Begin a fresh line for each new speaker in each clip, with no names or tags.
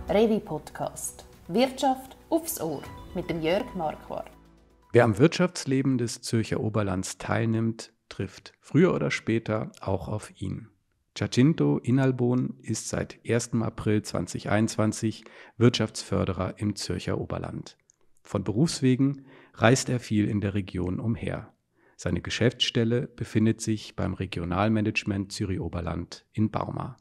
Revi Podcast. Wirtschaft aufs Ohr mit dem Jörg Marquardt.
Wer am Wirtschaftsleben des Zürcher Oberlands teilnimmt, trifft früher oder später auch auf ihn. Giacinto Inalbon ist seit 1. April 2021 Wirtschaftsförderer im Zürcher Oberland. Von Berufswegen reist er viel in der Region umher. Seine Geschäftsstelle befindet sich beim Regionalmanagement Zürich-Oberland in Bauma.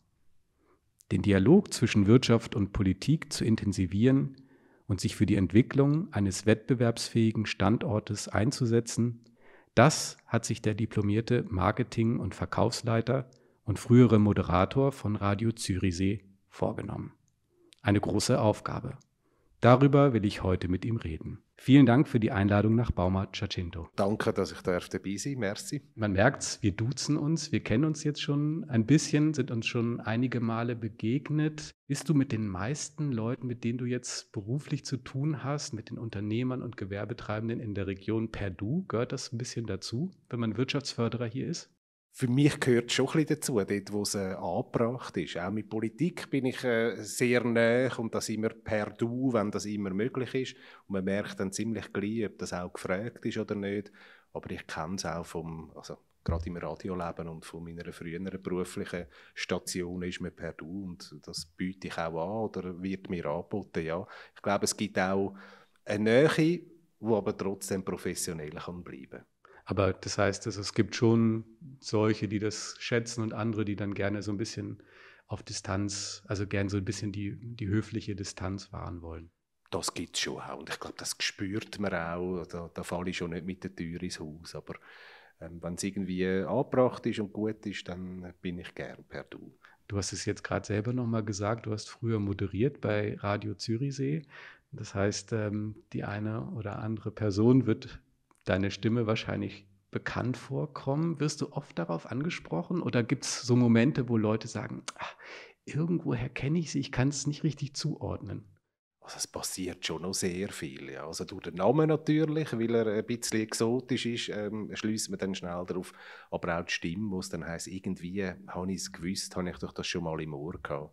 Den Dialog zwischen Wirtschaft und Politik zu intensivieren und sich für die Entwicklung eines wettbewerbsfähigen Standortes einzusetzen, das hat sich der diplomierte Marketing- und Verkaufsleiter und frühere Moderator von Radio Zürichsee vorgenommen. Eine große Aufgabe. Darüber will ich heute mit ihm reden. Vielen Dank für die Einladung nach Bauma, Giacinto.
Danke, dass ich dabei sein darf. Merci.
Man merkt's, wir duzen uns, wir kennen uns jetzt schon ein bisschen, sind uns schon einige Male begegnet. Bist du mit den meisten Leuten, mit denen du jetzt beruflich zu tun hast, mit den Unternehmern und Gewerbetreibenden in der Region per Du? Gehört das ein bisschen dazu, wenn man Wirtschaftsförderer hier ist?
Für mich gehört schon ein bisschen dazu, dort wo es angebracht ist. Auch mit Politik bin ich sehr nahe und das immer per Du, wenn das immer möglich ist. Und man merkt dann ziemlich gleich, ob das auch gefragt ist oder nicht. Aber ich kenne es auch gerade im Radioleben und von meiner früheren beruflichen Station ist man per Du und das biete ich auch an oder wird mir angeboten. Ja. Ich glaube, es gibt auch eine Nähe, die aber trotzdem professionell kann bleiben.
Aber das heißt, es gibt schon solche, die das schätzen und andere, die dann gerne so ein bisschen auf Distanz, also gerne so ein bisschen die höfliche Distanz wahren wollen.
Das gibt es schon auch. Und ich glaube, das spürt man auch. Da falle ich schon nicht mit der Tür ins Haus. Aber wenn es irgendwie angebracht ist und gut ist, dann bin ich gern per Du.
Du hast es jetzt gerade selber nochmal gesagt, du hast früher moderiert bei Radio Zürichsee. Das heißt, die eine oder andere Person wird deine Stimme wahrscheinlich bekannt vorkommen. Wirst du oft darauf angesprochen oder gibt es so Momente, wo Leute sagen, irgendwoher kenne ich sie, ich kann es nicht richtig zuordnen?
Also es passiert schon noch sehr viel. Ja. Also durch den Namen natürlich, weil er ein bisschen exotisch ist, schließt man dann schnell darauf. Aber auch die Stimme, wo es dann heisst, irgendwie habe ich es gewusst, habe ich doch das schon mal im Ohr gehabt.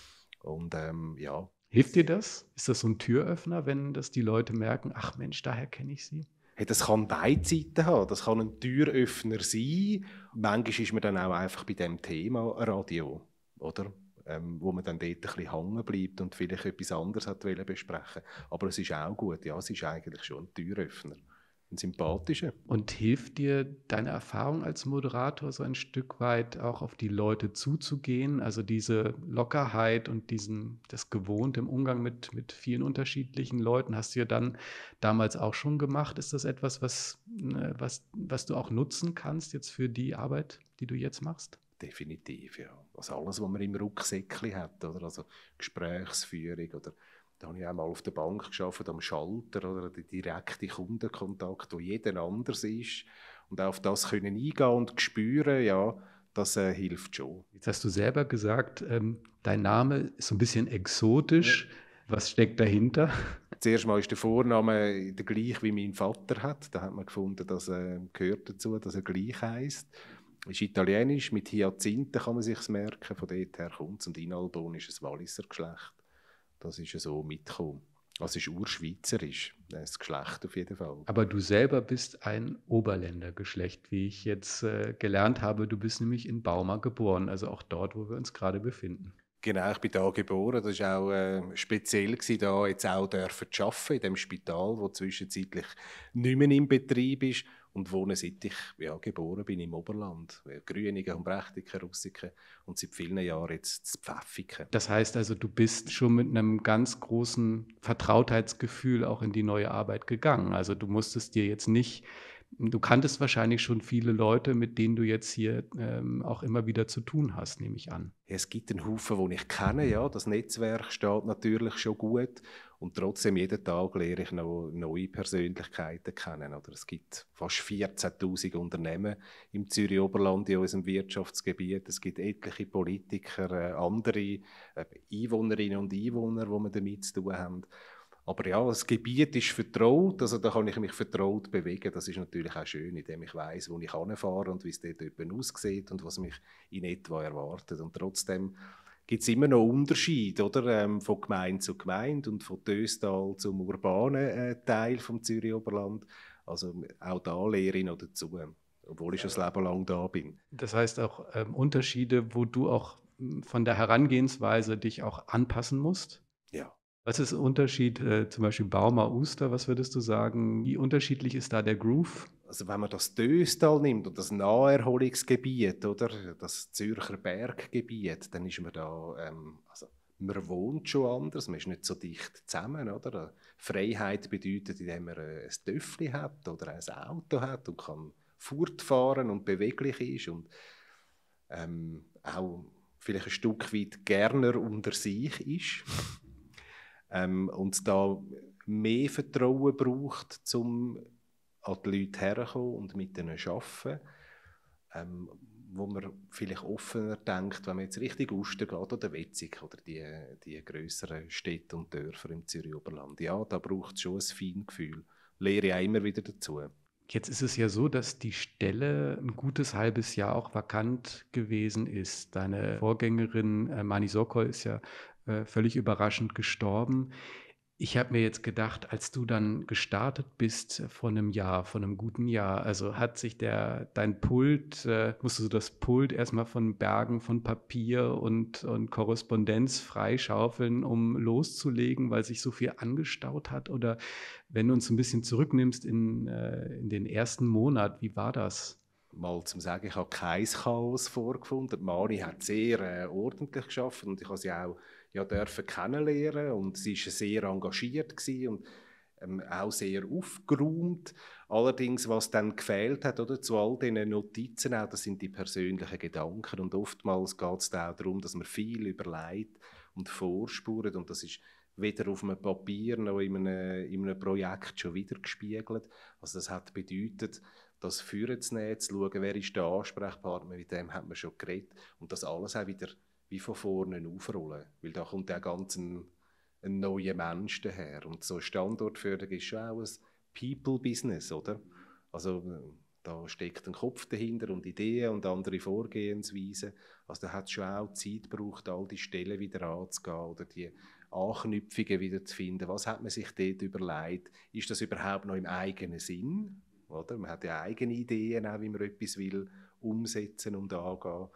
Und ja.
Hilft dir das? Ist das so ein Türöffner, wenn das die Leute merken, ach Mensch, daher kenne ich sie?
Hey, das kann beide Seiten haben. Das kann ein Türöffner sein. Manchmal ist man dann auch einfach bei dem Thema Radio, oder? Wo man dann dort ein bisschen hängen bleibt und vielleicht etwas anderes hat besprechen. Aber es ist auch gut. Ja, es ist eigentlich schon ein Türöffner. Ein sympathischer.
Und hilft dir deine Erfahrung als Moderator so ein Stück weit auch auf die Leute zuzugehen? Also diese Lockerheit und das Gewohnte im Umgang mit vielen unterschiedlichen Leuten hast du ja dann damals auch schon gemacht. Ist das etwas, was du auch nutzen kannst jetzt für die Arbeit, die du jetzt machst?
Definitiv, ja. Also alles, was man im Rucksäckchen hat, oder? Also Gesprächsführung oder da habe ich auch mal auf der Bank gearbeitet, am Schalter oder der direkte Kundenkontakt, wo jeder anders ist. Und auch auf das können eingehen und spüren, ja, das hilft schon.
Jetzt hast du selber gesagt, dein Name ist so ein bisschen exotisch. Ja. Was steckt dahinter?
Zuerst mal ist der Vorname der gleich, wie mein Vater hat. Da hat man gefunden, das gehört dazu, dass er gleich heisst. Ist italienisch, mit Hyazinthe kann man sich merken, von dort her kommt es. Und Inalbon ist ein Walliser Geschlecht. Das ist so mitgekommen. Also es ist urschweizerisch, das Geschlecht auf jeden Fall.
Aber du selber bist ein Oberländergeschlecht, wie ich jetzt gelernt habe. Du bist nämlich in Bauma geboren, also auch dort, wo wir uns gerade befinden.
Genau, ich bin da geboren. Das war auch speziell, da jetzt auch zu arbeiten in dem Spital, das zwischenzeitlich nicht mehr in Betrieb ist und wohne, seit ich geboren bin im Oberland. Grüningen und Brechtiken, Russiken und seit vielen Jahren jetzt zu Pfäffiken.
Das heißt also, du bist schon mit einem ganz großen Vertrautheitsgefühl auch in die neue Arbeit gegangen. Also du musstest dir jetzt nicht, du kanntest wahrscheinlich schon viele Leute, mit denen du jetzt hier auch immer wieder zu tun hast, nehme ich an.
Es gibt einen Haufen, den ich kenne. Ja. Das Netzwerk steht natürlich schon gut. Und trotzdem, jeden Tag lerne ich noch neue Persönlichkeiten kennen. Oder es gibt fast 14'000 Unternehmen im Zürich-Oberland in unserem Wirtschaftsgebiet. Es gibt etliche Politiker, andere Einwohnerinnen und Einwohner, die wir damit zu tun haben. Aber ja, das Gebiet ist vertraut, also da kann ich mich vertraut bewegen. Das ist natürlich auch schön, indem ich weiss, wo ich hinfahre und wie es dort aussieht und was mich in etwa erwartet. Und trotzdem gibt es immer noch Unterschiede, oder? Von Gemeinde zu Gemeinde und von Töstal zum urbanen Teil vom Zürich Oberland. Also auch da lehre ich noch dazu, obwohl ich schon das Leben lang da bin.
Das heißt auch Unterschiede, wo du auch von der Herangehensweise dich auch anpassen musst?
Ja.
Was ist der Unterschied, zum Beispiel Baumer, Uster, was würdest du sagen? Wie unterschiedlich ist da der Groove?
Also wenn man das Töstal nimmt und das Naherholungsgebiet, oder das Zürcher Berggebiet, dann ist man da, also man wohnt schon anders, man ist nicht so dicht zusammen, oder? Freiheit bedeutet, indem man ein Töffli hat oder ein Auto hat und kann fortfahren und beweglich ist und auch vielleicht ein Stück weit gerne unter sich ist. Und da mehr Vertrauen braucht, um an die Leute herzukommen und mit ihnen zu arbeiten, wo man vielleicht offener denkt, wenn man jetzt Richtung Uster geht oder Wetzig oder die grösseren Städte und Dörfer im Zürich-Oberland. Ja, da braucht es schon ein Feingefühl. Lehre ich auch immer wieder dazu.
Jetzt ist es ja so, dass die Stelle ein gutes halbes Jahr auch vakant gewesen ist. Deine Vorgängerin Mani Sokol ist ja völlig überraschend gestorben. Ich habe mir jetzt gedacht, als du dann gestartet bist vor einem Jahr, vor einem guten Jahr, also hat sich dein Pult, musstest du das Pult erstmal von Bergen von Papier und Korrespondenz freischaufeln, um loszulegen, weil sich so viel angestaut hat? Oder wenn du uns ein bisschen zurücknimmst in den ersten Monat, wie war das?
Mal zum Sagen, ich habe kein Chaos vorgefunden. Mani hat sehr ordentlich geschafft und ich habe sie auch dürfen kennenlernen und sie war sehr engagiert und auch sehr aufgeräumt. Allerdings, was dann gefehlt hat, oder, zu all diesen Notizen, auch, das sind die persönlichen Gedanken und oftmals geht es auch darum, dass man viel überlegt und vorspurt und das ist weder auf einem Papier noch in einem Projekt schon wieder gespiegelt. Also das hat bedeutet, das Führen zu nehmen, zu schauen, wer ist der Ansprechpartner, mit dem hat man schon geredet und das alles auch wieder wie von vorne aufrollen, weil da kommt ja ganz ein neuer Mensch daher und so Standortförderung ist schon auch ein People-Business, oder? Also da steckt ein Kopf dahinter und Ideen und andere Vorgehensweisen, also da hat es schon auch Zeit gebraucht, all die Stellen wieder anzugehen oder die Anknüpfungen wieder zu finden. Was hat man sich dort überlegt? Ist das überhaupt noch im eigenen Sinn? Oder? Man hat ja eigene Ideen, auch, wie man etwas will umsetzen und angehen.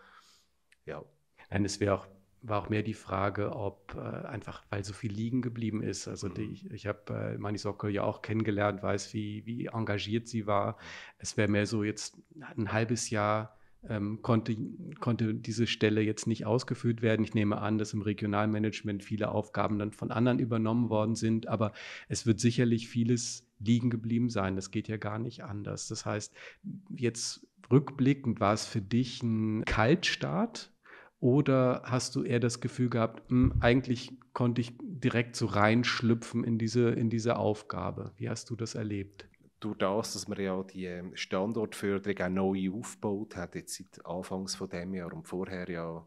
Ja.
Nein, war auch mehr die Frage, ob einfach, weil so viel liegen geblieben ist. Also ich habe Mani Sokol ja auch kennengelernt, weiß, wie engagiert sie war. Es wäre mehr so jetzt ein halbes Jahr konnte diese Stelle jetzt nicht ausgeführt werden. Ich nehme an, dass im Regionalmanagement viele Aufgaben dann von anderen übernommen worden sind, aber es wird sicherlich vieles liegen geblieben sein. Das geht ja gar nicht anders. Das heißt, jetzt rückblickend war es für dich ein Kaltstart oder hast du eher das Gefühl gehabt, eigentlich konnte ich direkt so reinschlüpfen in diese Aufgabe? Wie hast du das erlebt?
Durch das, dass man ja die Standortförderung auch neu aufgebaut hat, jetzt seit Anfangs von dem Jahr und vorher ja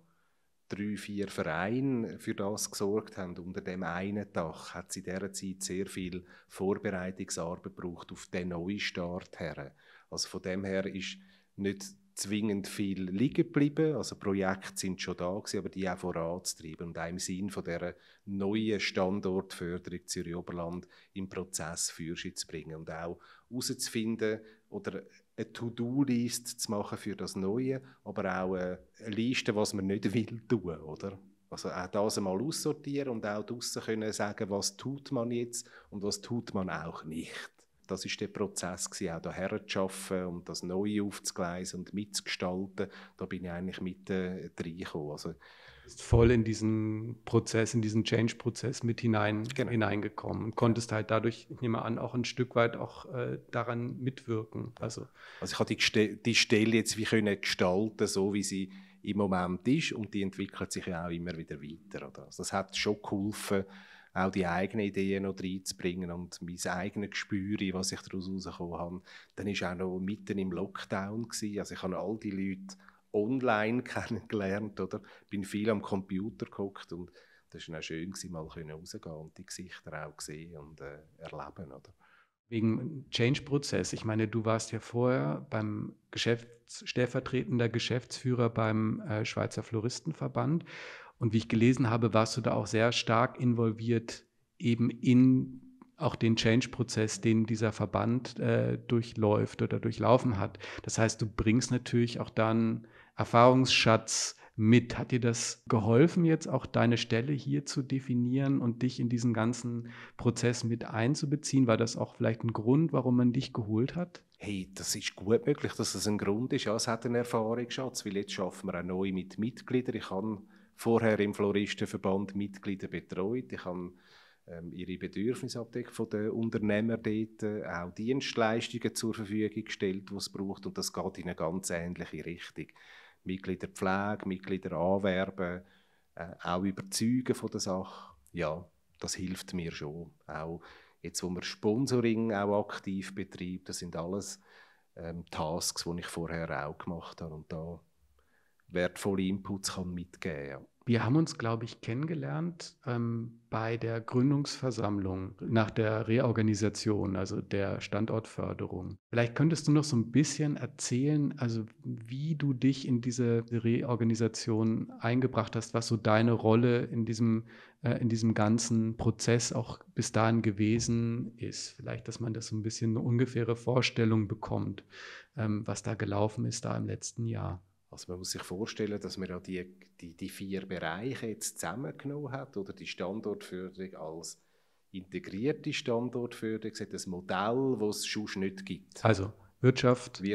3, 4 Vereine für das gesorgt haben, unter dem einen Dach, hat es in dieser Zeit sehr viel Vorbereitungsarbeit gebraucht auf den Neustart her. Also von dem her ist nicht zwingend viel liegen geblieben, also Projekte sind schon da gewesen, aber die auch voranzutreiben und auch im Sinn von dieser neuen Standortförderung Zürich-Oberland im Prozess für sich zu bringen und auch herauszufinden oder eine To-Do-List zu machen für das Neue, aber auch eine Liste, was man nicht will tun, oder? Also auch das einmal aussortieren und auch draussen können sagen, was tut man jetzt und was tut man auch nicht. Das war der Prozess, auch hierher zu arbeiten und das Neue aufzugleisen und mitzugestalten. Da bin ich eigentlich mit reingekommen. Also,
bist voll in diesen Prozess, in diesen Change-Prozess mit hineingekommen und konntest halt dadurch, ich nehme an, auch ein Stück weit auch daran mitwirken. Also
ich habe die Stelle jetzt wie können gestalten, so wie sie im Moment ist und die entwickelt sich ja auch immer wieder weiter. Oder? Also das hat schon geholfen, auch die eigenen Ideen noch reinzubringen und mein eigenes Gespür, was ich daraus herausgekommen habe. Dann war auch noch mitten im Lockdown gewesen. Also ich habe all die Leute online kennengelernt, oder? Bin viel am Computer gehockt und das war auch schön, mal rauszugehen und die Gesichter auch sehen und erleben, oder?
Wegen Change-Prozess. Ich meine, du warst ja vorher stellvertretender Geschäftsführer beim Schweizer Floristenverband. Und wie ich gelesen habe, warst du da auch sehr stark involviert eben in auch den Change-Prozess, den dieser Verband durchläuft oder durchlaufen hat. Das heißt, du bringst natürlich auch dann Erfahrungsschatz mit. Hat dir das geholfen, jetzt auch deine Stelle hier zu definieren und dich in diesen ganzen Prozess mit einzubeziehen? War das auch vielleicht ein Grund, warum man dich geholt hat?
Hey, das ist gut möglich, dass es ein Grund ist. Ja, es hat einen Erfahrungsschatz, weil jetzt arbeiten wir auch neu mit Mitgliedern. Ich habe vorher im Floristenverband Mitglieder betreut. Ich habe ihre Bedürfnisse abdeckt von den Unternehmern dort, auch Dienstleistungen zur Verfügung gestellt, die es braucht. Und das geht in eine ganz ähnliche Richtung. Mitgliederpflege, Mitglieder anwerben, auch überzeugen von der Sache. Ja, das hilft mir schon. Auch jetzt, wo man Sponsoring auch aktiv betreibt, das sind alles Tasks, die ich vorher auch gemacht habe und da wertvolle Inputs kann mitgeben. Ja.
Wir haben uns, glaube ich, kennengelernt bei der Gründungsversammlung nach der Reorganisation, also der Standortförderung. Vielleicht könntest du noch so ein bisschen erzählen, also wie du dich in diese Reorganisation eingebracht hast, was so deine Rolle in diesem ganzen Prozess auch bis dahin gewesen ist. Vielleicht, dass man das so ein bisschen eine ungefähre Vorstellung bekommt, was da gelaufen ist da im letzten Jahr.
Also man muss sich vorstellen, dass man ja die 4 Bereiche jetzt zusammengenommen hat, oder die Standortförderung als integrierte Standortförderung, das Modell, das es sonst nicht gibt.
Also Wirtschaft,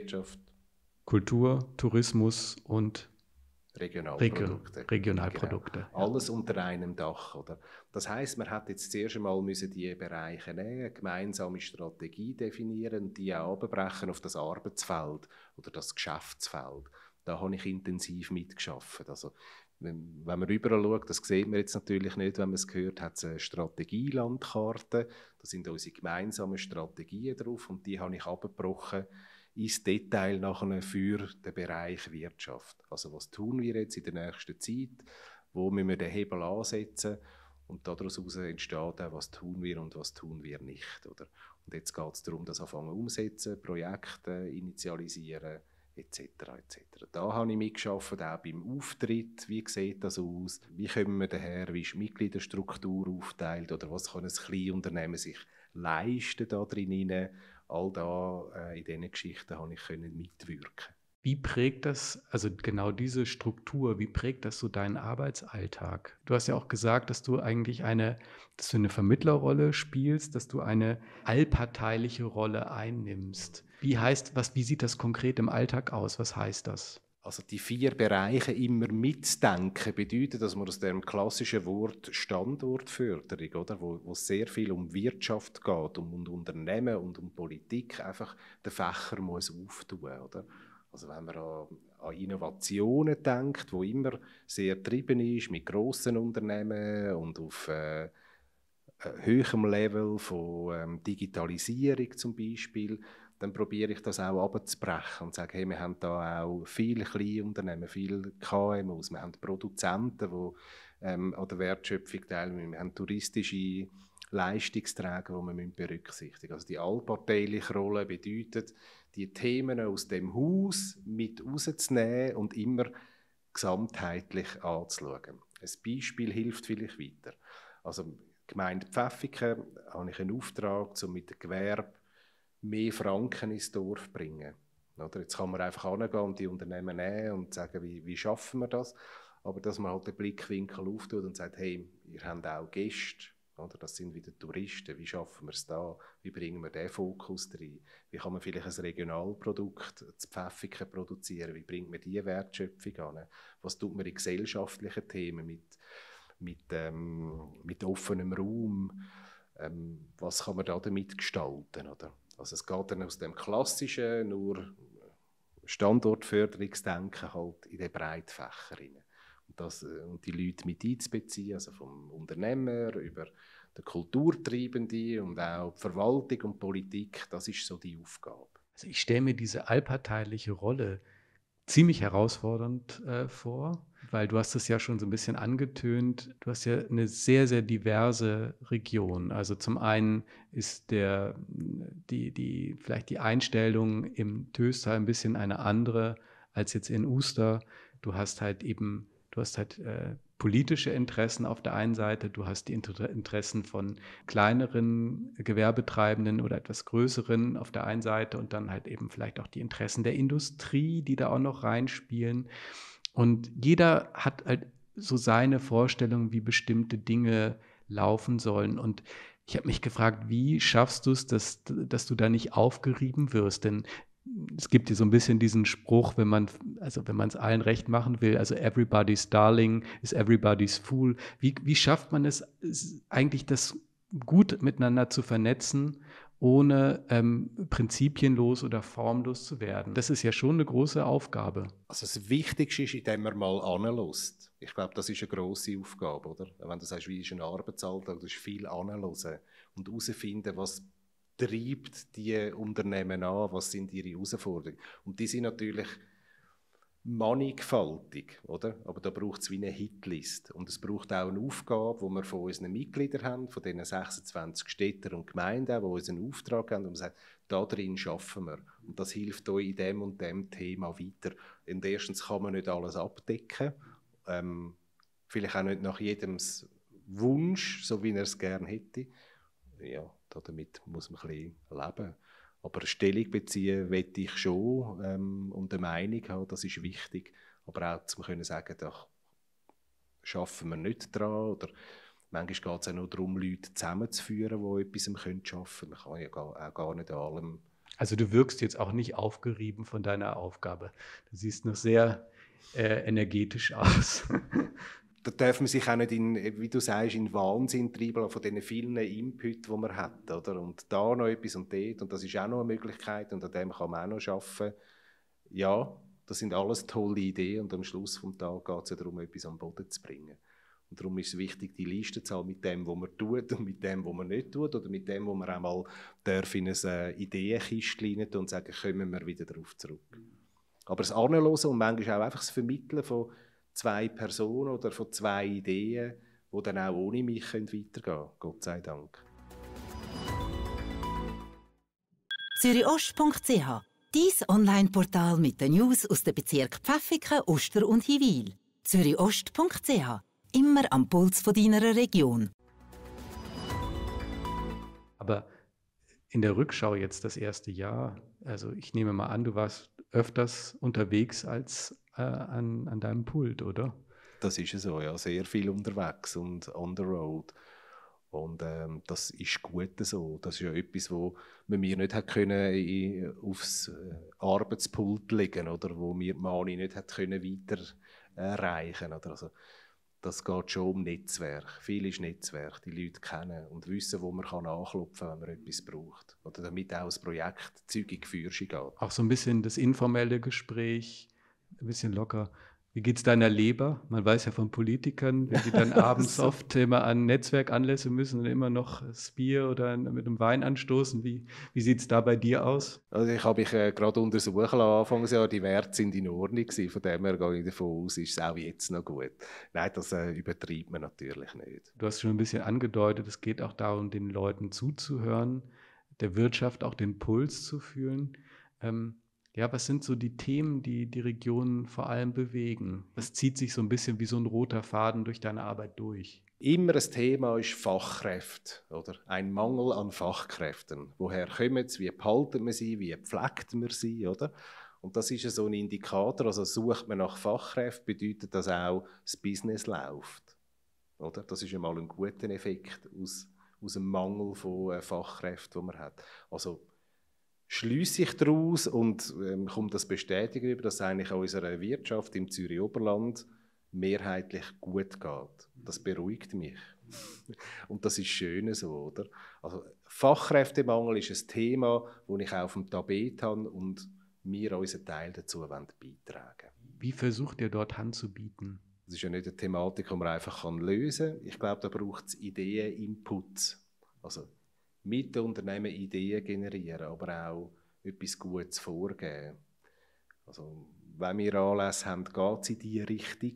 Kultur,
Tourismus und
Regionalprodukte.
Regionalprodukte.
Genau. Alles unter einem Dach. Oder? Das heisst, man hat jetzt zuerst einmal diese Bereiche nehmen, eine gemeinsame Strategie definieren und die auch abbrechen auf das Arbeitsfeld oder das Geschäftsfeld. Da habe ich intensiv mitgearbeitet. Also, wenn man überall schaut, das sieht man jetzt natürlich nicht, wenn man es hört, hat es eine Strategielandkarte. Da sind unsere gemeinsamen Strategien drauf und die habe ich abgebrochen ins Detail nachher für den Bereich Wirtschaft. Also was tun wir jetzt in der nächsten Zeit? Wo müssen wir den Hebel ansetzen? Und daraus entsteht auch, was tun wir und was tun wir nicht. Oder? Und jetzt geht es darum, das anfangen umsetzen, Projekte initialisieren, etc. etc. Da habe ich mitgearbeitet, auch beim Auftritt. Wie sieht das aus? Wie kommen wir daher? Wie ist die Mitgliederstruktur aufgeteilt? Oder was kann ein Kleinunternehmen sich leisten da drin? All da in diesen Geschichten konnte ich mitwirken.
Wie prägt das, also genau diese Struktur, wie prägt das so deinen Arbeitsalltag? Du hast ja auch gesagt, dass du eigentlich eine Vermittlerrolle spielst, dass du eine allparteiliche Rolle einnimmst. Wie sieht das konkret im Alltag aus? Was heißt das?
Also die 4 Bereiche immer mitdenken bedeutet, dass man aus dem klassischen Wort Standortförderung, oder, wo es sehr viel um Wirtschaft geht, um Unternehmen und um Politik, einfach den Fächer muss auftun, oder? Also wenn man an Innovationen denkt, wo immer sehr getrieben ist mit grossen Unternehmen und auf höherem Level von Digitalisierung zum Beispiel, dann probiere ich das auch abzubrechen und sage, hey, wir haben da auch viele Kleinunternehmen, viele KMUs, wir haben Produzenten, die an der Wertschöpfung teilnehmen, wir haben touristische Leistungsträger, die wir berücksichtigen müssen. Also die allparteiliche Rolle bedeutet, die Themen aus dem Haus mit rauszunehmen und immer gesamtheitlich anzuschauen. Ein Beispiel hilft vielleicht weiter. Also Gemeinde Pfäffiken habe ich einen Auftrag, um mit dem Gewerbe mehr Franken ins Dorf bringen. Oder? Jetzt kann man einfach hingehen und die Unternehmen nehmen und sagen, wie schaffen wir das? Aber dass man halt den Blickwinkel auftut und sagt, hey, ihr habt auch Gäste, oder? Das sind wieder Touristen, wie schaffen wir es da? Wie bringen wir den Fokus rein? Wie kann man vielleicht ein Regionalprodukt zu Pfäffiken produzieren? Wie bringt man diese Wertschöpfung an? Was tut man in gesellschaftlichen Themen mit offenem Raum? Was kann man da damit gestalten? Oder? Also es geht dann aus dem klassischen, nur Standortförderungsdenken halt in den breiten Fächer rein. Und die Leute mit einzubeziehen, also vom Unternehmer über den Kulturtreibenden und auch die Verwaltung und Politik, das ist so die Aufgabe.
Also ich stelle mir diese allparteiliche Rolle ziemlich herausfordernd vor, weil du hast es ja schon so ein bisschen angetönt, du hast ja eine sehr, sehr diverse Region. Also zum einen ist vielleicht die Einstellung im Töstal ein bisschen eine andere als jetzt in Uster. Du hast halt politische Interessen auf der einen Seite, du hast die Interessen von kleineren Gewerbetreibenden oder etwas größeren auf der einen Seite und dann halt eben vielleicht auch die Interessen der Industrie, die da auch noch reinspielen. Und jeder hat halt so seine Vorstellung, wie bestimmte Dinge laufen sollen. Und ich habe mich gefragt, wie schaffst du es, dass du da nicht aufgerieben wirst? Denn es gibt ja so ein bisschen diesen Spruch, wenn man es allen recht machen will, also everybody's darling is everybody's fool. Wie schafft man es eigentlich, das gut miteinander zu vernetzen, ohne prinzipienlos oder formlos zu werden? Das ist ja schon eine große Aufgabe.
Also das Wichtigste ist, indem man mal anlässt. Ich glaube, das ist eine grosse Aufgabe, oder? Wenn du sagst, wie ist ein Arbeitsalltag, das ist viel anhören und herausfinden, was treibt die Unternehmen an, was sind ihre Herausforderungen. Und die sind natürlich mannigfaltig, oder? Aber da braucht es wie eine Hitlist. Und es braucht auch eine Aufgabe, die wir von unseren Mitgliedern haben, von diesen 26 Städten und Gemeinden, die unseren Auftrag haben, und man sagt, da drin arbeiten wir. Und das hilft euch in dem und dem Thema weiter. Und erstens kann man nicht alles abdecken, vielleicht auch nicht nach jedem Wunsch, so wie er es gerne hätte. Ja, damit muss man ein bisschen leben. Aber eine Stellung beziehen möchte ich schon und eine Meinung haben, das ist wichtig. Aber auch zu können sagen, da schaffen wir nicht dran. Oder manchmal geht es auch nur darum, Leute zusammenzuführen, die etwas schaffen können. Man kann ja auch gar nicht an allem.
Also du wirkst jetzt auch nicht aufgerieben von deiner Aufgabe. Du siehst noch sehr energetisch aus.
Da darf man sich auch nicht, wie du sagst, in Wahnsinn treiben von diesen vielen Inputs, die man hat. Oder? Und da noch etwas und dort. Und das ist auch noch eine Möglichkeit und an dem kann man auch noch arbeiten. Ja, das sind alles tolle Ideen und am Schluss des Tages geht es ja darum, etwas am Boden zu bringen. Und darum ist es wichtig, die Liste zu haben mit dem, was man tut und mit dem, was man nicht tut oder mit dem, was man auch mal in ein Ideenkistchen rein tun und sagen, kommen wir wieder darauf zurück. Aber das Anhören und manchmal auch einfach das Vermitteln von 2 Personen oder von 2 Ideen, die dann auch ohne mich weitergehen können. Gott sei Dank.
züriost.ch, dein Online-Portal mit den News aus den Bezirken Pfäffiken, Oster und Hiwil. züriost.ch, immer am Puls von deiner Region.
Aber in der Rückschau jetzt das erste Jahr, also ich nehme mal an, du warst öfters unterwegs als an deinem Pult, oder?
Das ist so, ja, sehr viel unterwegs und on the road. Und das ist gut so. Das ist ja etwas, wo man mir nicht aufs Arbeitspult legen oder wo mir die Mani nicht weiter erreichen oder also, das geht schon um Netzwerk. Viel ist Netzwerk, die Leute kennen und wissen, wo man anklopfen kann, wenn man etwas braucht. Oder damit auch das Projekt zügig für sich geht.
Auch so ein bisschen das informelle Gespräch, ein bisschen locker. Wie geht es deiner Leber? Man weiß ja von Politikern, wenn die dann abends oft immer an Netzwerkanlässe müssen und immer noch das Bier oder mit einem Wein anstoßen. Wie sieht es da bei dir aus?
Also ich habe mich gerade untersuchen lassen, Anfangsjahr, die Werte sind in Ordnung gewesen, von dem her gehe ich davon aus, ist es auch jetzt noch gut. Nein, das übertreibt man natürlich nicht.
Du hast schon ein bisschen angedeutet, es geht auch darum, den Leuten zuzuhören, der Wirtschaft auch den Puls zu fühlen. Ja, was sind so die Themen, die die Region vor allem bewegen? Das zieht sich so ein bisschen wie so ein roter Faden durch deine Arbeit durch.
Immer ein Thema ist Fachkräfte, oder? Ein Mangel an Fachkräften. Woher kommen sie, wie behalten wir sie, wie pflegt man sie, oder? Und das ist so ein Indikator, also sucht man nach Fachkräften, bedeutet das auch, das Business läuft, oder? Das ist einmal ein guter Effekt aus dem Mangel von Fachkräften, den man hat. Also schliesse ich daraus und komme das bestätigen über, dass eigentlich auch unserer Wirtschaft im Zürich Oberland mehrheitlich gut geht. Das beruhigt mich. Und das ist schön so, oder? Also Fachkräftemangel ist ein Thema, das ich auch auf dem Tapet habe und wir unseren Teil dazu beitragen wollen.
Wie versucht ihr dort Hand zu bieten?
Das ist ja nicht eine Thematik, die man einfach lösen kann. Ich glaube, da braucht es Ideen, Inputs. Also mit den Unternehmen Ideen generieren, aber auch etwas Gutes vorgeben. Also, wenn wir Anlässe haben, geht es in diese Richtung.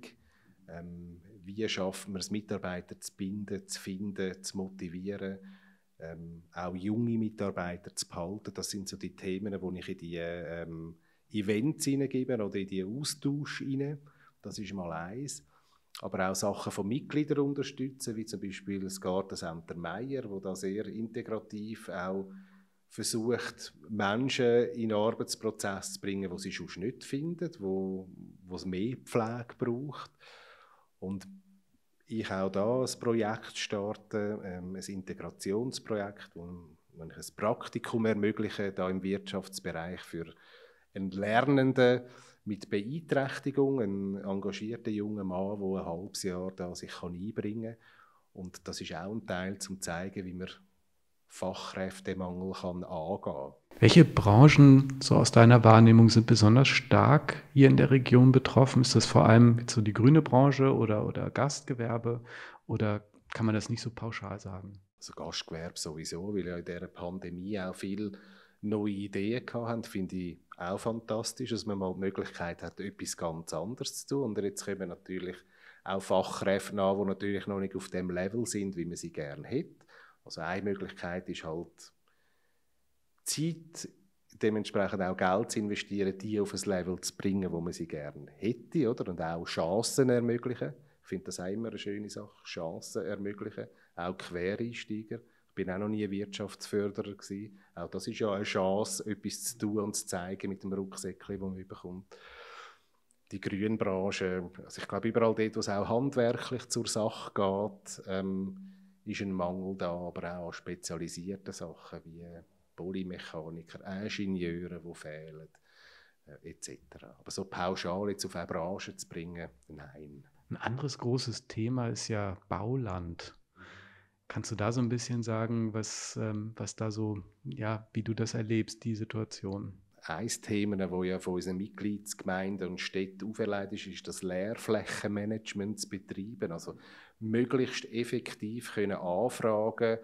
Wie schaffen wir es, Mitarbeiter zu binden, zu finden, zu motivieren, auch junge Mitarbeiter zu behalten. Das sind so die Themen, die ich in die Events hineingebe oder in die Austausch hinein. Das ist mal eins. aber auch Sachen von Mitgliedern unterstützen, wie zum Beispiel das Gartencenter Meier, wo da sehr integrativ auch versucht, Menschen in einen Arbeitsprozess zu bringen, die sie sonst nicht finden, wo es mehr Pflege braucht. Und ich auch da ein Projekt starten, ein Integrationsprojekt, wo ich ein Praktikum ermögliche, da im Wirtschaftsbereich für einen Lernenden mit Beeinträchtigung, einen engagierten jungen Mann, der ein halbes Jahr da sich einbringen kann. Und das ist auch ein Teil, um zu zeigen, wie man Fachkräftemangel angehen kann.
Welche Branchen, so aus deiner Wahrnehmung, sind besonders stark hier in der Region betroffen? Ist das vor allem jetzt so die grüne Branche oder Gastgewerbe? Oder kann man das nicht so pauschal sagen?
Also Gastgewerbe sowieso, weil ja in dieser Pandemie auch viele neue Ideen hatten, finde ich auch fantastisch, dass man mal die Möglichkeit hat, etwas ganz anderes zu tun. Und jetzt kommen natürlich auch Fachkräfte nach, die natürlich noch nicht auf dem Level sind, wie man sie gerne hätte. Also eine Möglichkeit ist halt, Zeit, dementsprechend auch Geld zu investieren, die auf ein Level zu bringen, wo man sie gerne hätte, oder? Und auch Chancen ermöglichen. Ich finde das auch immer eine schöne Sache, Chancen ermöglichen, auch Quereinsteiger. Ich bin auch noch nie Wirtschaftsförderer gewesen. Auch das ist ja eine Chance, etwas zu tun und zu zeigen mit dem Rucksäckchen, das man bekommt. Die Grünbranche, also ich glaube, überall dort, wo es auch handwerklich zur Sache geht, ist ein Mangel da, aber auch an spezialisierten Sachen wie Polymechaniker, Ingenieure, die fehlen, etc. Aber so pauschal jetzt auf eine Branche zu bringen, nein.
Ein anderes großes Thema ist ja Bauland. Kannst du da so ein bisschen sagen, was da so, ja, wie du das erlebst, die Situation?
Ein Thema, das ja von unseren Mitgliedsgemeinden und Städten auferlegt ist das Leerflächenmanagement zu betreiben. Also möglichst effektiv können Anfragen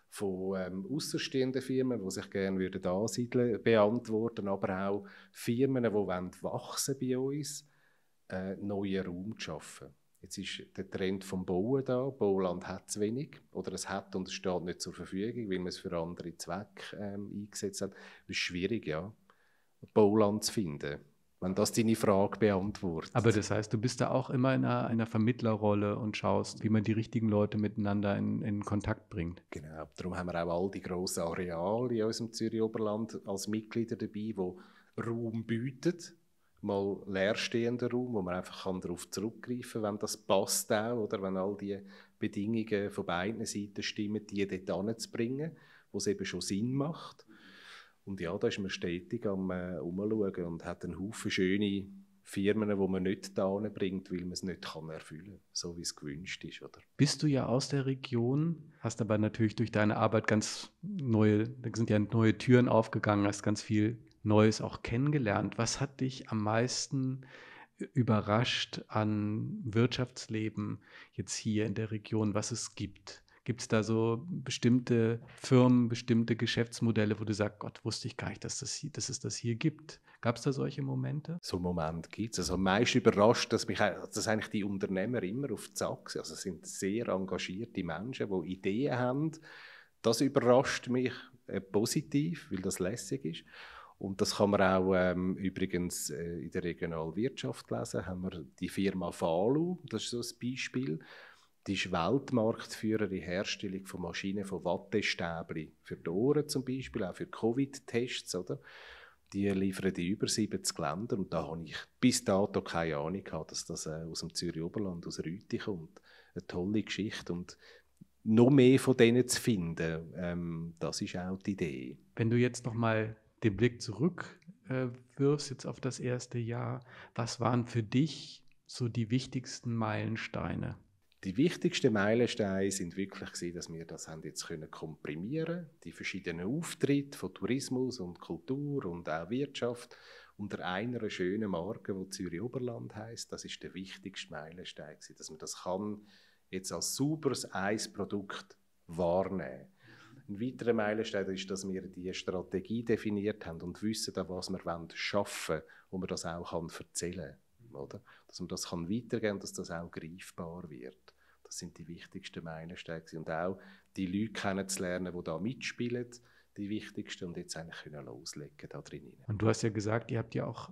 von aussenstehenden Firmen, die sich gerne ansiedeln würden, beantworten, aber auch Firmen, die wachsen bei uns, neuen Raum zu schaffen. Jetzt ist der Trend vom Bauen da. Bauland hat zu wenig oder es hat und es steht nicht zur Verfügung, weil man es für andere Zwecke eingesetzt hat. Das ist schwierig, ja, Bauland zu finden, wenn das deine Frage beantwortet.
Aber das heißt, du bist da auch immer in einer Vermittlerrolle und schaust, wie man die richtigen Leute miteinander in Kontakt bringt.
Genau, darum haben wir auch all die grossen Areale in unserem Zürich-Oberland als Mitglieder dabei, die Raum bieten. Mal leerstehender Raum, wo man einfach darauf zurückgreifen kann, wenn das passt auch, oder wenn all die Bedingungen von beiden Seiten stimmen, die dort hinzubringen, wo es eben schon Sinn macht. Und ja, da ist man stetig am Umschauen und hat einen Haufen schöne Firmen, die man nicht da bringt, weil man es nicht erfüllen kann, so wie es gewünscht ist. Oder?
Bist du ja aus der Region, hast aber natürlich durch deine Arbeit da sind ja neue Türen aufgegangen, hast ganz viel Neues auch kennengelernt. Was hat dich am meisten überrascht an Wirtschaftsleben jetzt hier in der Region, was es gibt? Gibt es da so bestimmte Firmen, bestimmte Geschäftsmodelle, wo du sagst, Gott, wusste ich gar nicht, dass es das hier gibt? Gab es da solche Momente?
So einen Moment gibt es. Also am meisten überrascht, dass eigentlich die Unternehmer immer auf die Sack sind. Also es sind sehr engagierte Menschen, die Ideen haben. Das überrascht mich positiv, weil das lässig ist. Und das kann man auch übrigens in der Regionalwirtschaft lesen. Haben wir die Firma Falu, das ist so ein Beispiel. Die ist Weltmarktführer in Herstellung von Maschinen von Wattestäbchen für die Ohren zum Beispiel, auch für Covid-Tests. Oder? Die liefern in über 70 Länder und da habe ich bis dato keine Ahnung gehabt, dass das aus dem Zürich-Oberland, aus Rüti kommt. Eine tolle Geschichte und noch mehr von denen zu finden, das ist auch die Idee.
Wenn du jetzt nochmal den Blick zurück wirfst jetzt auf das erste Jahr, was waren für dich so die wichtigsten Meilensteine?
Die wichtigsten Meilensteine sind wirklich gewesen, dass wir das haben jetzt komprimieren können, die verschiedenen Auftritte von Tourismus und Kultur und auch Wirtschaft unter einer schönen Marke, die Zürich Oberland heisst. Das ist der wichtigste Meilenstein gewesen, dass man das kann jetzt als sauberes Produkt wahrnehmen. Ein weiterer Meilenstein ist, dass wir die Strategie definiert haben und wissen, an was wir schaffen wollen, wo man das auch erzählen kann. Oder? Dass man das weitergeben kann und dass das auch greifbar wird. Das sind die wichtigsten Meilensteine. Und auch die Leute kennenzulernen, die da mitspielen, die wichtigsten und jetzt eigentlich loslegen da drin.
Und du hast ja gesagt, ihr habt ja auch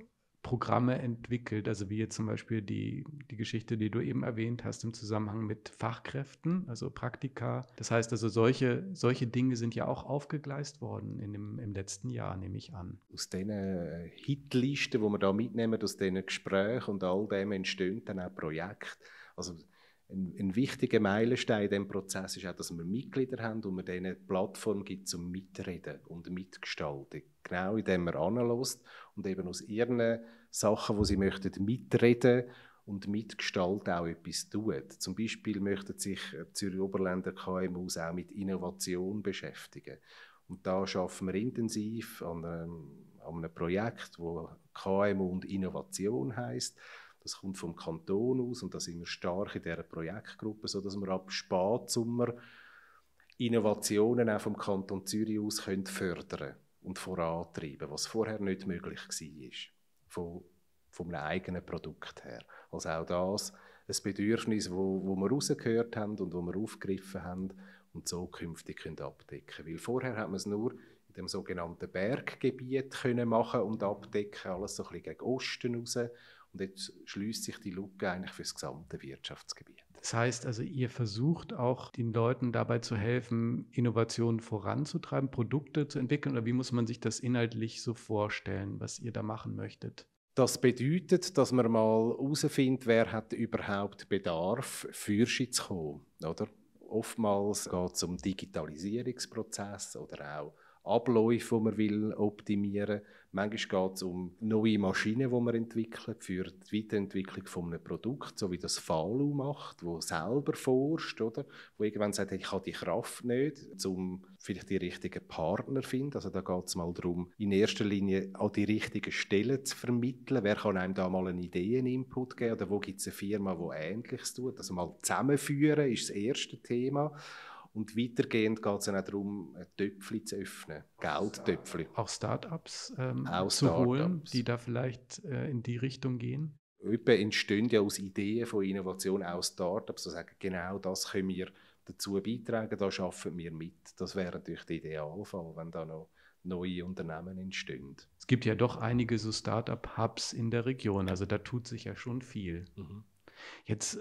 Programme entwickelt, also wie jetzt zum Beispiel die Geschichte, die du eben erwähnt hast im Zusammenhang mit Fachkräften, also Praktika. Das heißt also, solche Dinge sind ja auch aufgegleist worden im letzten Jahr, nehme ich an.
Aus diesen Hitlisten, die wir da mitnehmen, aus diesen Gesprächen und all dem entstehen dann auch Projekte. Also ein wichtiger Meilenstein in diesem Prozess ist auch, dass wir Mitglieder haben und wir denen eine Plattform gibt zum Mitreden und Mitgestalten. Genau indem man anhört und eben aus ihren Sachen, wo sie möchten mitreden und mitgestalten, auch etwas tut. Zum Beispiel möchten sich Zürich Oberländer KMUs auch mit Innovation beschäftigen. Und da arbeiten wir intensiv an einem Projekt, das KMU und Innovation heisst. Das kommt vom Kanton aus und da sind wir stark in dieser Projektgruppe, sodass wir ab Spätsommer Innovationen auch vom Kanton Zürich aus können fördern und vorantreiben, was vorher nicht möglich war, vom eigenen Produkt her. Also auch das ein Bedürfnis, wo wir rausgehört haben und wo wir aufgegriffen haben und so künftig abdecken können. Weil vorher hat man es nur in dem sogenannten Berggebiet können machen und abdecken, alles so ein bisschen gegen Osten raus. Und jetzt schließt sich die Lücke eigentlich für das gesamte Wirtschaftsgebiet.
Das heißt also, ihr versucht auch den Leuten dabei zu helfen, Innovationen voranzutreiben, Produkte zu entwickeln, oder wie muss man sich das inhaltlich so vorstellen, was ihr da machen möchtet?
Das bedeutet, dass man mal herausfindet, wer hat überhaupt Bedarf, Fürschen zu kommen. Oder? Oftmals geht es um Digitalisierungsprozesse oder auch Abläufe, die man will optimieren will. Manchmal geht es um neue Maschinen, die man entwickelt für die Weiterentwicklung von einem Produkt, so wie das FALU macht, wo selber forscht, oder? Wo irgendwann sagt, ich habe die Kraft nicht, um vielleicht die richtigen Partner zu finden. Also da geht es mal darum, in erster Linie an die richtigen Stellen zu vermitteln. Wer kann einem da mal einen Ideeninput geben? Oder wo gibt es eine Firma, die Ähnliches tut? Also mal zusammenführen ist das erste Thema. Und weitergehend geht es dann auch darum, Töpfchen zu öffnen, Geldtöpfchen.
Auch Start-ups
Auch
zu holen,
Start-ups,
die da vielleicht in die Richtung gehen?
Etwa entstehen ja aus Ideen von Innovation auch Start-ups, die sagen, genau das können wir dazu beitragen, da arbeiten wir mit. Das wäre natürlich der Idealfall, wenn da noch neue Unternehmen entstehen.
Es gibt ja doch einige so Start-up-Hubs in der Region, also da tut sich ja schon viel. Jetzt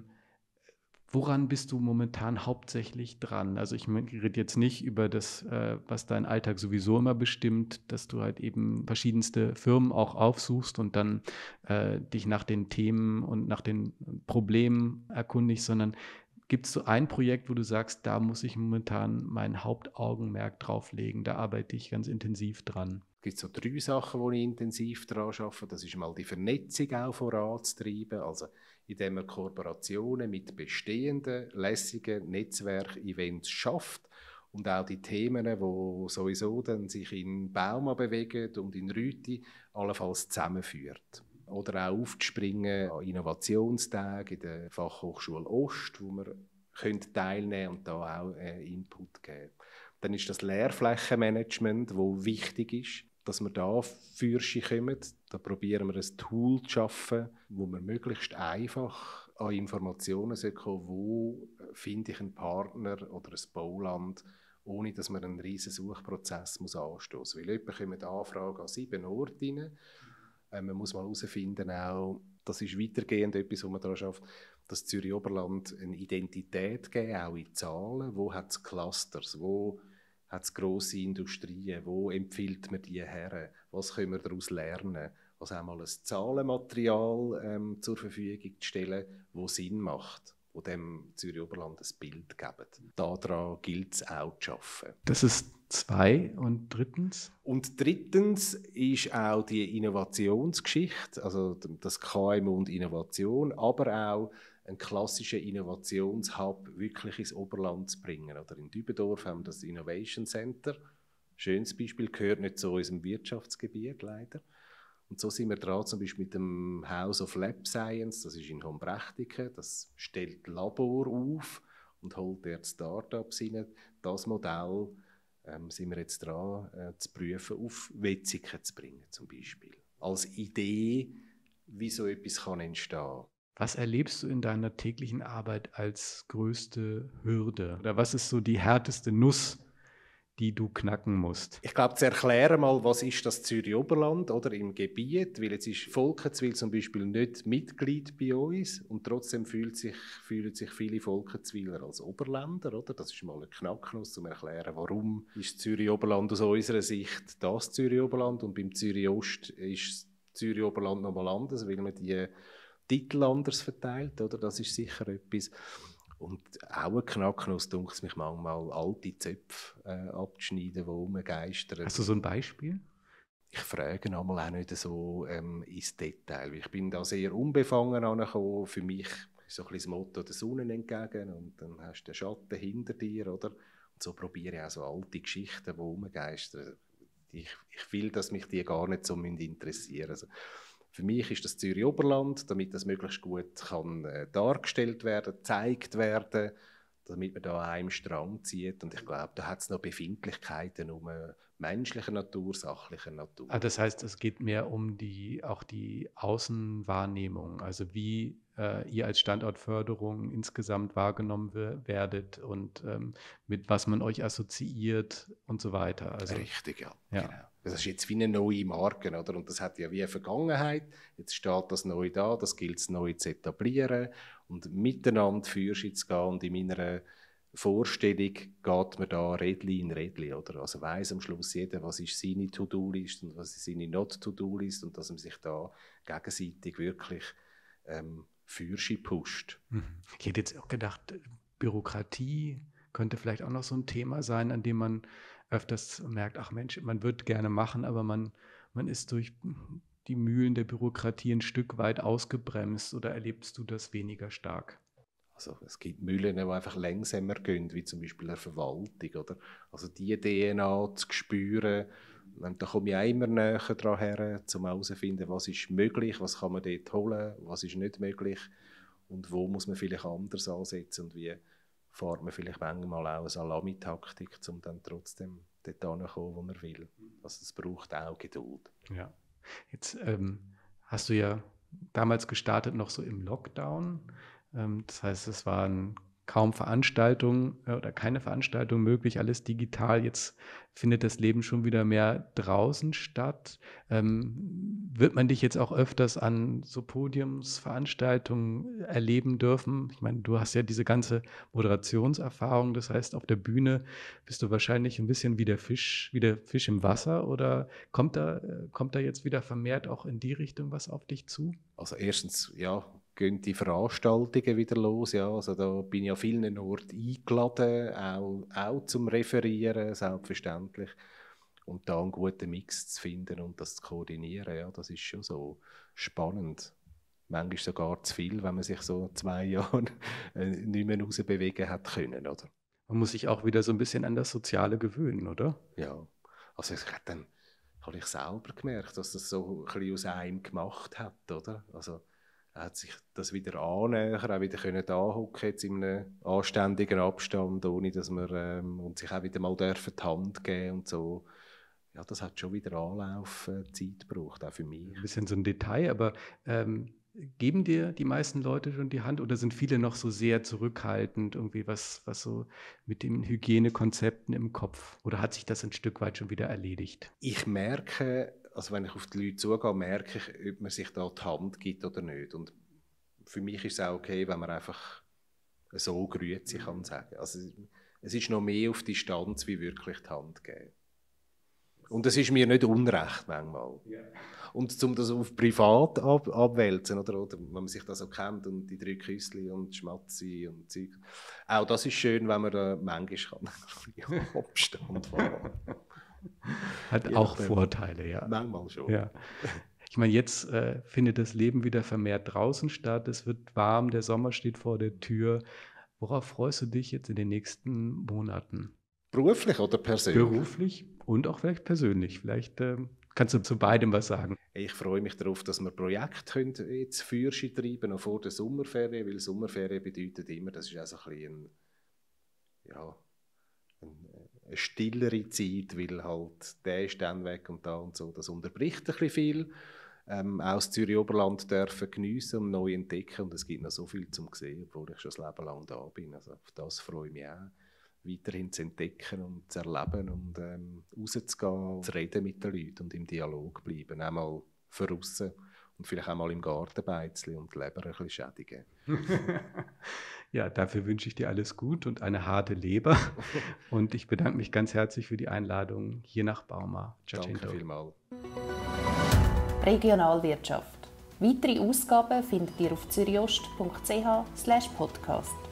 woran bist du momentan hauptsächlich dran? Also ich rede jetzt nicht über das, was dein Alltag sowieso immer bestimmt, dass du halt eben verschiedenste Firmen auch aufsuchst und dann dich nach den Themen und nach den Problemen erkundigst, sondern gibt es so ein Projekt, wo du sagst, da muss ich momentan mein Hauptaugenmerk drauf legen, da arbeite ich ganz intensiv dran?
Es gibt so 3 Sachen, wo ich intensiv daran arbeite. Das ist mal die Vernetzung auch voranzutreiben, also indem man Kooperationen mit bestehenden, lässigen Netzwerk-Events schafft und auch die Themen, die sowieso dann sich in Bauma bewegen und in Rüti, allenfalls zusammenführt. Oder auch aufzuspringen an Innovationstagen in der Fachhochschule Ost, wo wir teilnehmen können und da auch Input geben. Dann ist das Lehrflächenmanagement, das wichtig ist, dass wir da Fürsche kommen. Da probieren wir ein Tool zu schaffen, wo wir möglichst einfach an Informationen kommen, wo finde ich einen Partner oder ein Bauland, ohne dass man einen riesen Suchprozess anstoßen muss. Weil jemand kommt eine Anfrage an 7 Orte rein. Man muss mal herausfinden, auch, das ist weitergehend etwas, wo man daran schafft, dass Zürich Oberland eine Identität geben, auch in Zahlen. Wo hat es Clusters? Wo hat es grosse Industrien? Wo empfiehlt man die her? Was können wir daraus lernen? Also auch mal ein Zahlenmaterial zur Verfügung zu stellen, das Sinn macht, wo dem Zürich Oberland ein Bild gibt. Daran gilt es auch zu arbeiten.
Das ist 2. Und drittens?
Und drittens ist auch die Innovationsgeschichte, also das KMU und Innovation, aber auch einen klassischen Innovationshub wirklich ins Oberland zu bringen. Oder in Dübendorf haben wir das Innovation Center. Schönes Beispiel, gehört nicht zu unserem Wirtschaftsgebiet leider. Und so sind wir dran, zum Beispiel mit dem House of Lab Science, das ist in Hombrechtsche, das stellt Labor auf und holt dort Startups rein. Das Modell sind wir jetzt dran, zu prüfen, auf Wetzikon zu bringen zum Beispiel. Als Idee, wie so etwas kann entstehen.
Was erlebst du in deiner täglichen Arbeit als größte Hürde? Oder was ist so die härteste Nuss, die du knacken musst?
Ich glaube, zu erklären mal, was ist das Zürich-Oberland oder im Gebiet, weil jetzt ist Volkenswil zum Beispiel nicht Mitglied bei uns und trotzdem fühlen sich viele Volkenswiler als Oberländer, oder? Das ist mal ein Knacknuss, um zu erklären, warum ist Zürich-Oberland aus unserer Sicht das Zürich-Oberland und beim Zürich-Ost ist Zürich-Oberland nochmal anders, weil man die Titel anders verteilt, oder? Das ist sicher etwas. Und auch ein Knacknuss, denke ich mich manchmal, alte Zöpfe abzuschneiden, die rumgeistern.
Hast du so ein Beispiel?
Ich frage einmal auch nicht so ins Detail. Ich bin da sehr unbefangen angekommen. Für mich ist so ein bisschen das Motto der Sonne entgegen und dann hast du den Schatten hinter dir, oder? Und so probiere ich auch so alte Geschichten, die rumgeistern. Ich will, dass mich die gar nicht so interessieren. Also, für mich ist das Zürich-Oberland, damit das möglichst gut kann, dargestellt werden, gezeigt werden, damit man da an einem Strang zieht. Und ich glaube, da hat es noch Befindlichkeiten um menschliche Natur, sachliche Natur.
Das heißt, es geht mehr um auch die Außenwahrnehmung, also wie ihr als Standortförderung insgesamt wahrgenommen werdet und mit was man euch assoziiert und so weiter. Also,
richtig, ja.
Ja.
Genau. Das ist jetzt wie eine neue Marke, oder? Und das hat ja wie eine Vergangenheit. Jetzt steht das neu da, das gilt es neu zu etablieren und miteinander Fürsch zu gehen. Und in meiner Vorstellung geht man da Rädli in Rädli, oder? Also weiss am Schluss jeder, was ist seine To-Do-List und was ist seine Not-To-Do-List und dass man sich da gegenseitig wirklich Fürsch pusht.
Ich hätte jetzt auch gedacht, Bürokratie könnte vielleicht auch noch so ein Thema sein, an dem man öfters merkt, ach Mensch, man wird gerne machen, aber man ist durch die Mühlen der Bürokratie ein Stück weit ausgebremst, oder erlebst du das weniger stark?
Also es gibt Mühlen, die einfach langsamer gehen, wie zum Beispiel eine Verwaltung, oder? Also die DNA zu spüren, da komme ich auch immer näher daran her, um herauszufinden, was ist möglich, was kann man dort holen, was ist nicht möglich und wo muss man vielleicht anders ansetzen und wie fährt man vielleicht manchmal auch eine Salamitaktik, um dann trotzdem dort hinzukommen, wo man will. Also es braucht auch Geduld.
Ja. Jetzt hast du ja damals gestartet noch so im Lockdown. Das heißt, es waren kaum Veranstaltungen oder keine Veranstaltungen möglich, alles digital. Jetzt findet das Leben schon wieder mehr draußen statt. Wird man dich jetzt auch öfters an so Podiumsveranstaltungen erleben dürfen? Ich meine, du hast ja diese ganze Moderationserfahrung. Das heißt, auf der Bühne bist du wahrscheinlich ein bisschen wie der Fisch im Wasser, oder kommt da jetzt wieder vermehrt auch in die Richtung was auf dich zu?
Also erstens, ja, gehen die Veranstaltungen wieder los. Ja. Also da bin ich an vielen Orten eingeladen, auch zum Referieren, selbstverständlich. Und da einen guten Mix zu finden und das zu koordinieren, ja, das ist schon so spannend. Manchmal sogar zu viel, wenn man sich so 2 Jahre nicht mehr rausbewegen hat können, oder?
Man muss sich auch wieder so ein bisschen an das Soziale gewöhnen, oder?
Ja, also dann habe ich selber gemerkt, dass das so ein bisschen aus einem gemacht hat, oder? Also er hat sich das wieder annähern, auch wieder können anhocken jetzt in einem anständigen Abstand, ohne dass man und sich auch wieder mal die Hand geben und so. Ja, das hat schon wieder Anlaufzeit gebraucht, auch für mich.
Ein bisschen so ein Detail, aber geben dir die meisten Leute schon die Hand, oder sind viele noch so sehr zurückhaltend, irgendwie was so mit den Hygienekonzepten im Kopf? Oder hat sich das ein Stück weit schon wieder erledigt?
Ich merke, also wenn ich auf die Leute zugehe, merke ich, ob man sich da die Hand gibt oder nicht. Und für mich ist es auch okay, wenn man einfach so grüezi kann sagen. Also es ist noch mehr auf Distanz, wie wirklich die Hand geben. Und das ist mir nicht unrecht manchmal. Yeah. Und um das auf privat abwälzen, oder wenn man sich das so kennt und die 3 Küssli und Schmatzi und Zeug. Auch das ist schön, wenn man da manchmal kann Abstand fahren.
Hat auch Vorteile, ja.
Manchmal schon.
Ja. Ich meine, jetzt findet das Leben wieder vermehrt draußen statt. Es wird warm, der Sommer steht vor der Tür. Worauf freust du dich jetzt in den nächsten Monaten?
Beruflich oder persönlich?
Beruflich und auch vielleicht persönlich. Vielleicht kannst du zu beidem was sagen.
Ich freue mich darauf, dass wir Projekte jetzt Fürsch treiben, noch vor der Sommerferien, weil Sommerferien bedeutet immer, das ist auch so ein bisschen eine stillere Zeit, weil halt der ist dann weg und da und so. Das unterbricht ein bisschen viel. Auch das Zürich-Oberland dürfen geniessen und neu entdecken und es gibt noch so viel zum sehen, obwohl ich schon das Leben lang da bin. Also auf das freue ich mich auch. weiterhin zu entdecken und zu erleben und rauszugehen, zu reden mit den Leuten und im Dialog bleiben. Einmal von aussen und vielleicht auch mal im Garten beizeln und die Leber ein bisschen schädigen.
Ja, dafür wünsche ich dir alles gut und eine harte Leber. Und ich bedanke mich ganz herzlich für die Einladung hier nach Bauma.
Danke vielmals.
Regionalwirtschaft. Weitere Ausgaben findet ihr auf züriost.ch/podcast.